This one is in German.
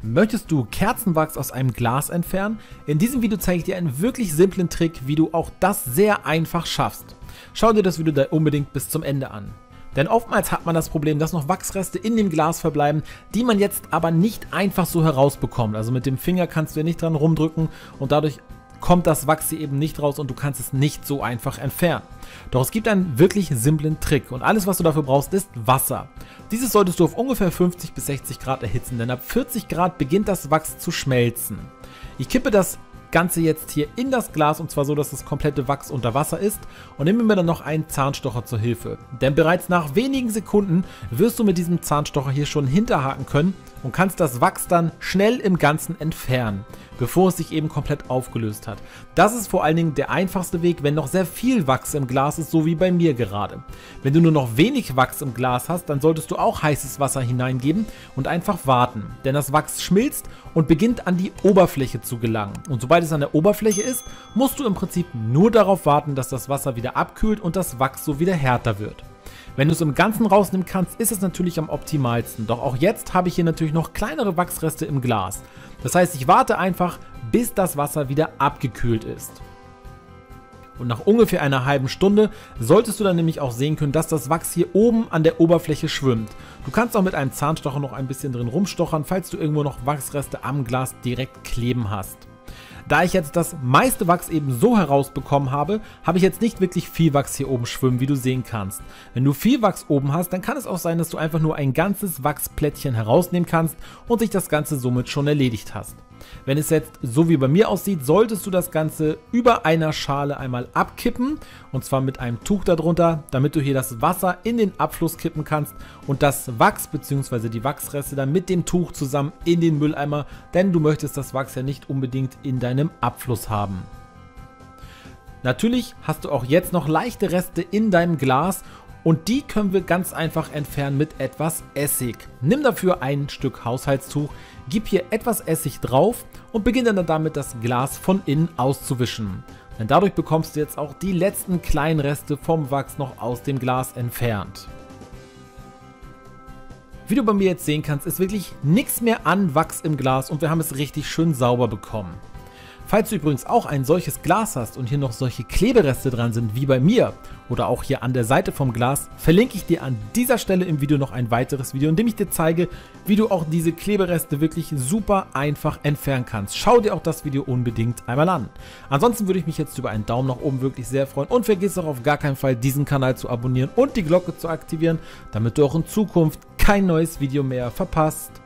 Möchtest du Kerzenwachs aus einem Glas entfernen? In diesem Video zeige ich dir einen wirklich simplen Trick, wie du auch das sehr einfach schaffst. Schau dir das Video da unbedingt bis zum Ende an. Denn oftmals hat man das Problem, dass noch Wachsreste in dem Glas verbleiben, die man jetzt aber nicht einfach so herausbekommt. Also mit dem Finger kannst du ja nicht dran rumdrücken und dadurch kommt das Wachs hier eben nicht raus und du kannst es nicht so einfach entfernen. Doch es gibt einen wirklich simplen Trick und alles, was du dafür brauchst, ist Wasser. Dieses solltest du auf ungefähr 50 bis 60 Grad erhitzen, denn ab 40 Grad beginnt das Wachs zu schmelzen. Ich kippe das Ganze jetzt hier in das Glas und zwar so, dass das komplette Wachs unter Wasser ist und nehme mir dann noch einen Zahnstocher zur Hilfe. Denn bereits nach wenigen Sekunden wirst du mit diesem Zahnstocher hier schon hinterhaken können und kannst das Wachs dann schnell im Ganzen entfernen, bevor es sich eben komplett aufgelöst hat. Das ist vor allen Dingen der einfachste Weg, wenn noch sehr viel Wachs im Glas ist, so wie bei mir gerade. Wenn du nur noch wenig Wachs im Glas hast, dann solltest du auch heißes Wasser hineingeben und einfach warten. Denn das Wachs schmilzt und beginnt an die Oberfläche zu gelangen. Und sobald es an der Oberfläche ist, musst du im Prinzip nur darauf warten, dass das Wasser wieder abkühlt und das Wachs so wieder härter wird. Wenn du es im Ganzen rausnehmen kannst, ist es natürlich am optimalsten. Doch auch jetzt habe ich hier natürlich noch kleinere Wachsreste im Glas. Das heißt, ich warte einfach, bis das Wasser wieder abgekühlt ist. Und nach ungefähr einer halben Stunde solltest du dann nämlich auch sehen können, dass das Wachs hier oben an der Oberfläche schwimmt. Du kannst auch mit einem Zahnstocher noch ein bisschen drin rumstochern, falls du irgendwo noch Wachsreste am Glas direkt kleben hast. Da ich jetzt das meiste Wachs eben so herausbekommen habe, habe ich jetzt nicht wirklich viel Wachs hier oben schwimmen, wie du sehen kannst. Wenn du viel Wachs oben hast, dann kann es auch sein, dass du einfach nur ein ganzes Wachsplättchen herausnehmen kannst und sich das Ganze somit schon erledigt hast. Wenn es jetzt so wie bei mir aussieht, solltest du das Ganze über einer Schale einmal abkippen und zwar mit einem Tuch darunter, damit du hier das Wasser in den Abfluss kippen kannst und das Wachs bzw. die Wachsreste dann mit dem Tuch zusammen in den Mülleimer, denn du möchtest das Wachs ja nicht unbedingt in deinem Abfluss haben. Natürlich hast du auch jetzt noch leichte Reste in deinem Glas und die können wir ganz einfach entfernen mit etwas Essig. Nimm dafür ein Stück Haushaltstuch, gib hier etwas Essig drauf und beginne dann damit das Glas von innen auszuwischen. Denn dadurch bekommst du jetzt auch die letzten kleinen Reste vom Wachs noch aus dem Glas entfernt. Wie du bei mir jetzt sehen kannst, ist wirklich nichts mehr an Wachs im Glas und wir haben es richtig schön sauber bekommen. Falls du übrigens auch ein solches Glas hast und hier noch solche Klebereste dran sind wie bei mir oder auch hier an der Seite vom Glas, verlinke ich dir an dieser Stelle im Video noch ein weiteres Video, in dem ich dir zeige, wie du auch diese Klebereste wirklich super einfach entfernen kannst. Schau dir auch das Video unbedingt einmal an. Ansonsten würde ich mich jetzt über einen Daumen nach oben wirklich sehr freuen und vergiss auch auf gar keinen Fall diesen Kanal zu abonnieren und die Glocke zu aktivieren, damit du auch in Zukunft kein neues Video mehr verpasst.